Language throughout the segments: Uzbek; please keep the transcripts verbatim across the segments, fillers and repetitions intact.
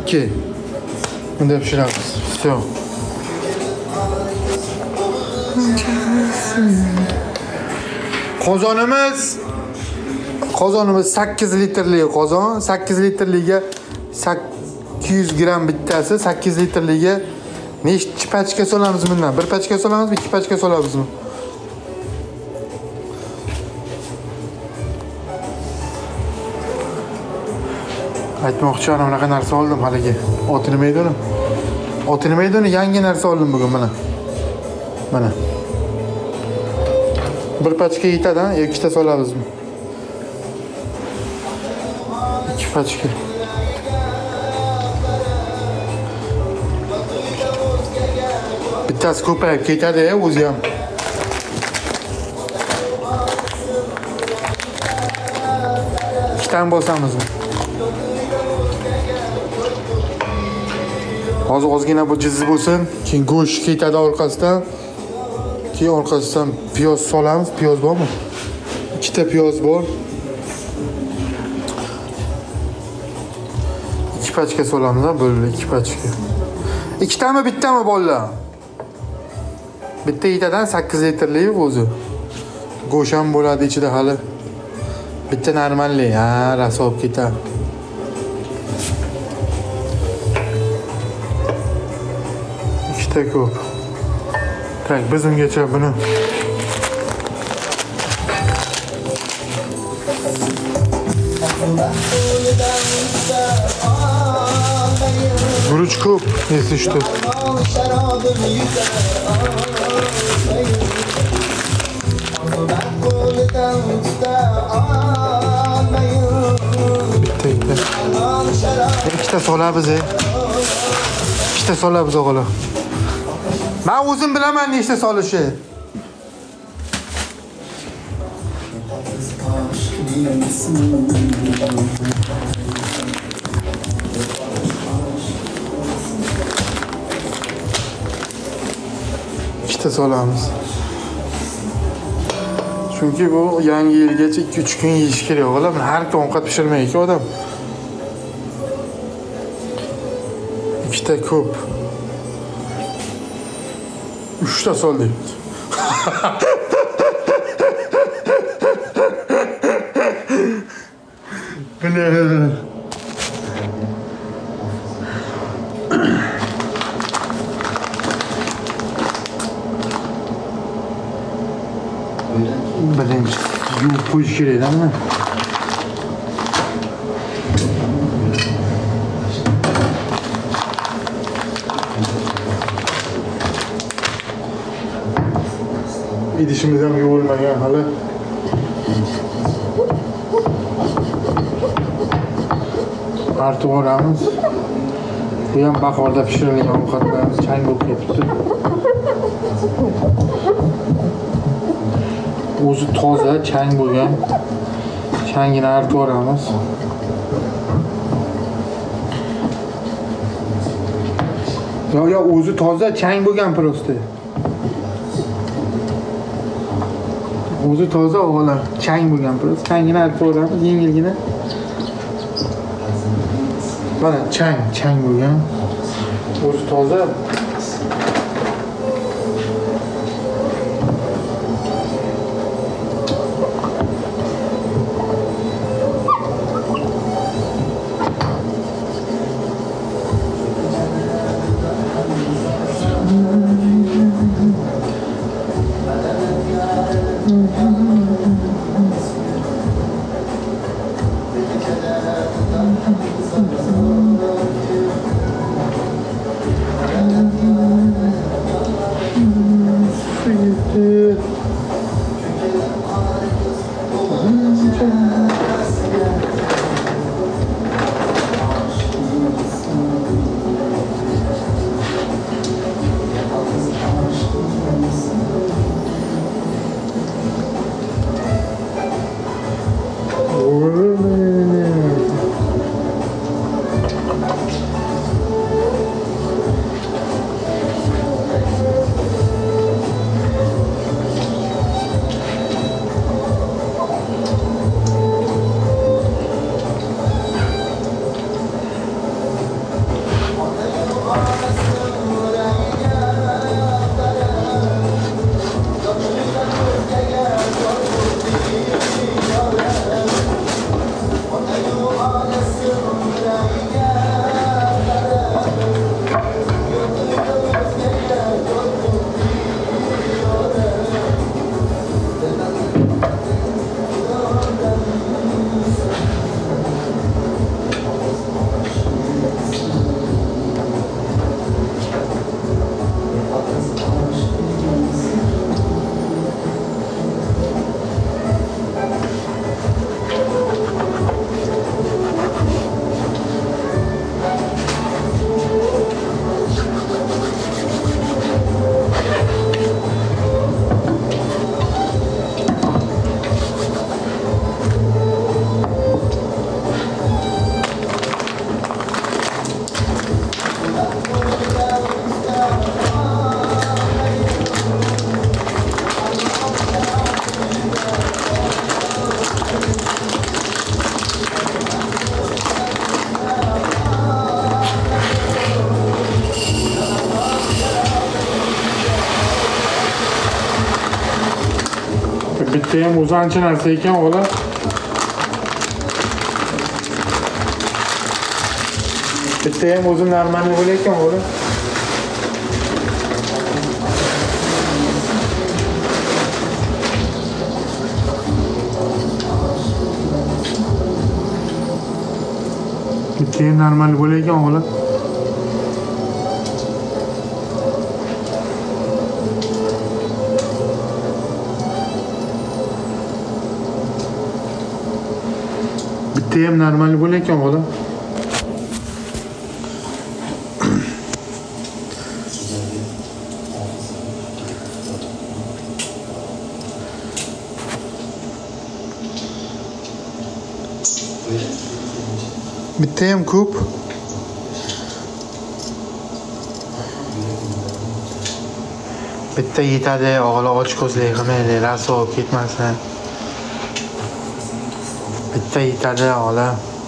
ikki. Bunda pishiramiz. Все. Qozonimiz Qozonimiz sakkiz litrli qozon. sakkiz litrliga sakkiz yuz gram bittasi. sakkiz litrliga nechta pachka solamiz bundan? Bir pachka solamizmi, ikki pachka solamizmi? Aytmoqchi, ana bunaqa narsa oldim haligi. Oti nima edi uni? Oti nima edi uni? Yangi narsa oldim bugun mana. Mana. Bir pachka yetadi, ikkita solamizmi? ikki pachka. Bittasi ko'payib ketadi, o'zi ham. Ikkitan bo'lsamizmi? Hozir ozgina bu jiz bo'lsin, keyin go'sht ketadi orqasidan. Keyin orqasidan piyoz solamiz. Piyoz bormi? Ikkita piyoz bor. ikki pachka solamiz, bo'ldi ikki pachka. Ikkitami, bittami bolalar? Bitta yetadan sakkiz litrli o'zi. Go'sht ham bo'ladi ichida hali. Bitta normalli, ha, rosa olib ketadi. Ikkita ko'p. Tak, biz ungacha buni guruch ko'p, nesi işte. Bitta bitta. Ikkita solamiz, e. Ikkita solamiz o'g'lim. Men o'zim bilaman nechta solishi. Ikkita solamiz. Chunki bu yangi yilgacha ikki uch kun yeyish kerak o'g'lim. Har kun ovqat pishirmaydi odam. Ikkita ko'p. Uchta sol deyapti. Buni birinchi yuvib qo'yish kerak-da. İdişimiz ham yuvilmagan hali. Artib olamiz. Bu ham bahorda pishirilgan ovqatlarimiz chang bo'lib ketibdi. O'zi toza, chang bo'lgan. Changini artib olamiz. Yo, yo, o'zi toza, chang bo'lgan prosta. O'zi toza o'g'lim, chang bo'lgan prosta. Changini artib olamiz, yengilgina. Mana chang, chang bo'lgan. O'zi toza. Bitta ham o'zi ancha narsa ekan o'g'lim. Bitta ham o'zi normalniy bo'layotgan o'g'lim. Bitta ham normal bo'layotgan o'g'lim. Bitta ham normal bo'layotgan o'g'lim. Bitta ham ko'p. Bitta yetadi, o'g'li och ko'zlik qilmaydilar, sovib ketmasin. Bitta yetadi, o'g'li.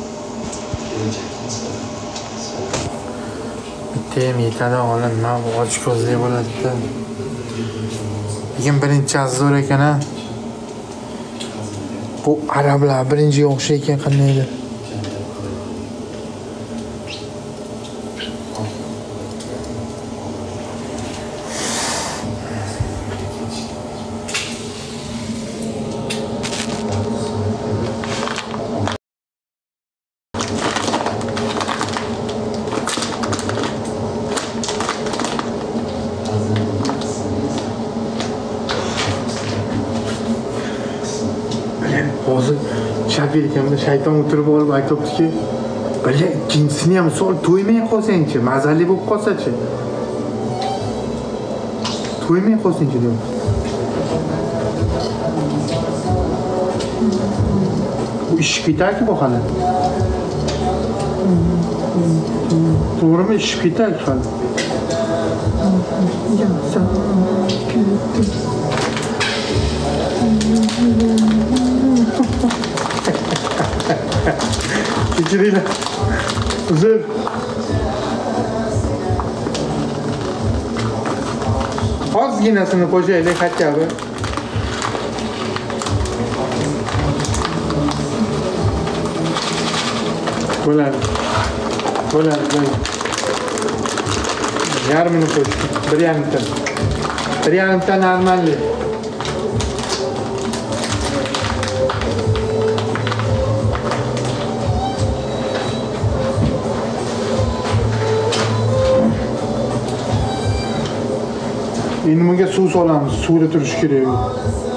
Bitta ham yetadi, o'g'li. Nima och ko'zlik bo'ladi-da. Lekin birinchi zo'r ekan-a. Bu arablar birinchiga o'xshayotgan qandaydir. Hozir chap ekanimda shayton o'tirib olib aytibdiki, "Bala, ikkinchisini ham sol to'ymay qolsang-chi, mazali bo'lib qolsa-chi." To'ymay qolsang-chi deydi. Bu ish ketadi bu hali. To'g'rimi, ish ketadi hali. Kechiringlar. Uzr. Ozginasini qo'shaylik hatto. Bo'ladi. Bo'ladi. Yarmini qo'sh. bir yarimta. bir yarimta normallik. Endi bunga suv solamiz. Suvda turishi kerak.